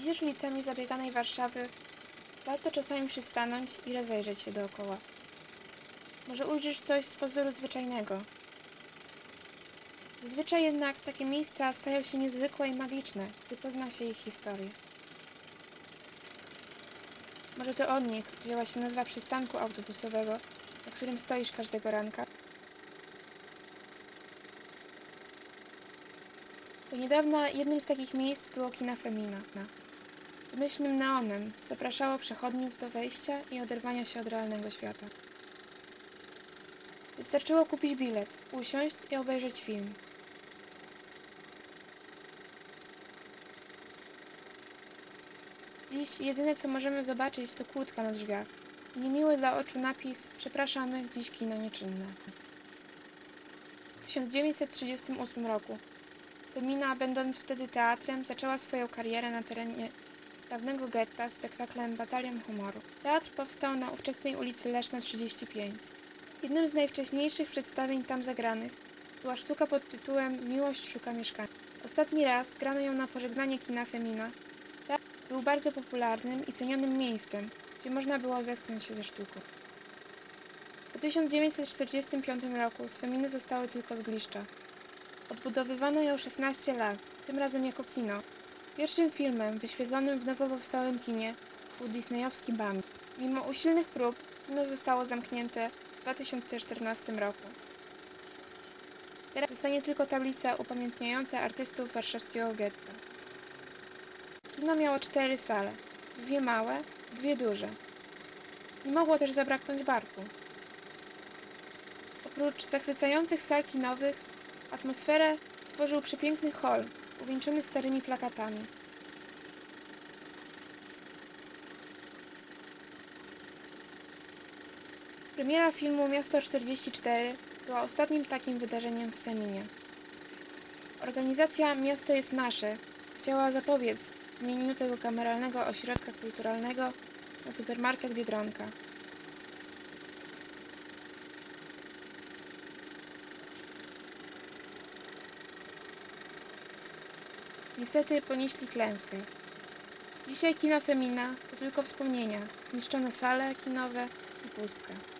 Idziesz ulicami zabieganej Warszawy, warto czasami przystanąć i rozejrzeć się dookoła. Może ujrzysz coś z pozoru zwyczajnego. Zazwyczaj jednak takie miejsca stają się niezwykłe i magiczne, gdy pozna się ich historię. Może to od nich wzięła się nazwa przystanku autobusowego, na którym stoisz każdego ranka. Do niedawna jednym z takich miejsc było kina Femina. Pomyślnym neonem zapraszało przechodniów do wejścia i oderwania się od realnego świata. Wystarczyło kupić bilet, usiąść i obejrzeć film. Dziś jedyne co możemy zobaczyć to kłódka na drzwiach i niemiły dla oczu napis „Przepraszamy, dziś kino nieczynne”. W 1938 roku Femina, będąc wtedy teatrem, zaczęła swoją karierę na terenie dawnego getta spektaklem Batalion Humoru. Teatr powstał na ówczesnej ulicy Leszna 35. Jednym z najwcześniejszych przedstawień tam zagranych była sztuka pod tytułem „Miłość szuka mieszkania”. Ostatni raz grano ją na pożegnanie kina Femina. Teatr był bardzo popularnym i cenionym miejscem, gdzie można było zetknąć się ze sztuką. Po 1945 roku z Feminy zostały tylko zgliszcza. Odbudowywano ją 16 lat, tym razem jako kino. Pierwszym filmem wyświetlonym w nowo powstałym kinie był disneyowski Bambi. Mimo usilnych prób kino zostało zamknięte w 2014 roku. Teraz zostanie tylko tablica upamiętniająca artystów warszawskiego getta. Kino miało 4 sale, 2 małe, 2 duże. Nie mogło też zabraknąć barku. Oprócz zachwycających sal kinowych, atmosferę tworzył przepiękny hol, uwieńczony starymi plakatami. Premiera filmu Miasto 44 była ostatnim takim wydarzeniem w Feminie. Organizacja Miasto jest nasze chciała zapobiec zmienieniu tego kameralnego ośrodka kulturalnego na supermarket Biedronka. Niestety ponieśli klęskę. Dzisiaj kino Femina to tylko wspomnienia, zniszczone sale kinowe i pustka.